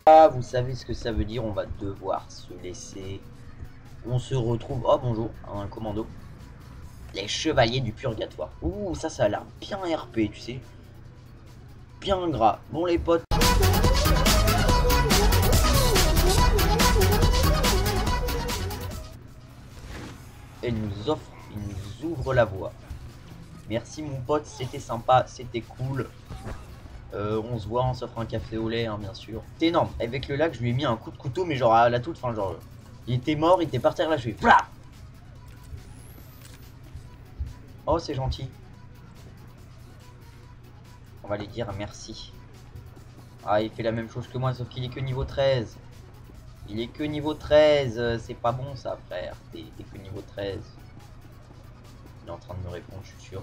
Ah, vous savez ce que ça veut dire, on va devoir se laisser. On se retrouve, oh bonjour, un commando. Les chevaliers du purgatoire. Ouh, ça a l'air bien RP, tu sais. Bien gras. Bon les potes. Elle nous offre, il nous ouvre la voie. Merci mon pote, c'était sympa, c'était cool. On se voit, on s'offre un café au lait, hein, bien sûr. C'est énorme. Avec le lac, je lui ai mis un coup de couteau, mais genre à la toute fin, genre. Il était mort, il était par terre là, je lui ai... Plah. Oh, c'est gentil. On va lui dire merci. Ah, il fait la même chose que moi, sauf qu'il est que niveau 13. Il est que niveau 13. C'est pas bon ça, frère. T'es que niveau 13. Il est en train de me répondre, je suis sûr.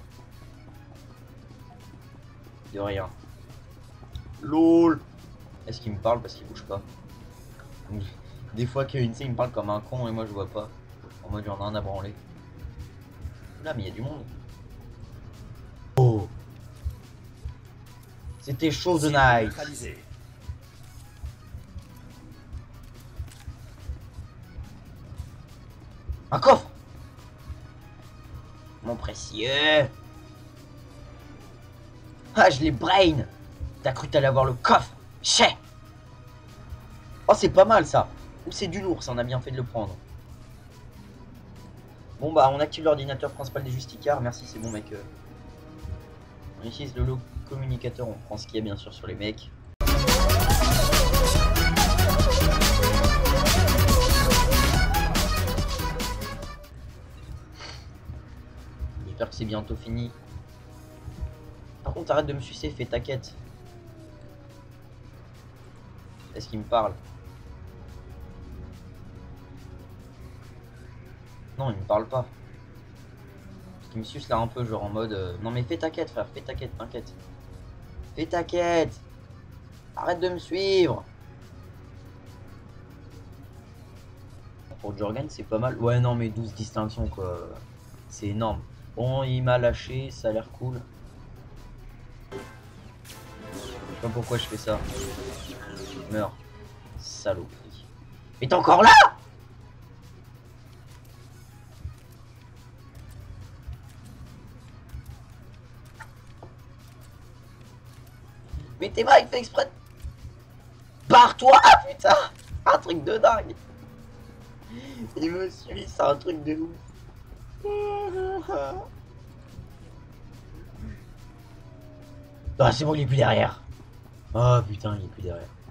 De rien. LOL. Est-ce qu'il me parle parce qu'il bouge pas? Des fois qu'une il me parle comme un con et moi je vois pas. En mode j'en ai un à branler. Là mais il y a du monde. Oh. C'était chaud de night. Un coffre. Mon précieux. Ah, je l'ai brain. T'as cru t'allais avoir le coffre. Chais. Oh, c'est pas mal ça. Ou c'est du lourd, ça on a bien fait de le prendre. Bon bah on active l'ordinateur principal des justicards. Merci, c'est bon mec. On utilise le lot communicateur, on prend ce qu'il y a bien sûr sur les mecs. J'espère que c'est bientôt fini. Par contre arrête de me sucer, fais ta quête. Est-ce qu'il me parle? Non, il me parle pas. Parce qu'il me suce là un peu, genre en mode... Non mais fais ta quête frère, fais ta quête, t'inquiète. Fais ta quête. Arrête de me suivre. Pour Jorgen c'est pas mal. Ouais non mais 12 distinctions quoi. C'est énorme. Bon il m'a lâché, ça a l'air cool. Je sais pas pourquoi je fais ça. Meurs. Saloperie. Mais t'es encore là? Mais t'es mal, il fait exprès. Barre-toi, putain. Un truc de dingue. Il me suit, c'est un truc de ouf. Ah c'est bon, il est plus derrière. Oh putain, il est plus derrière.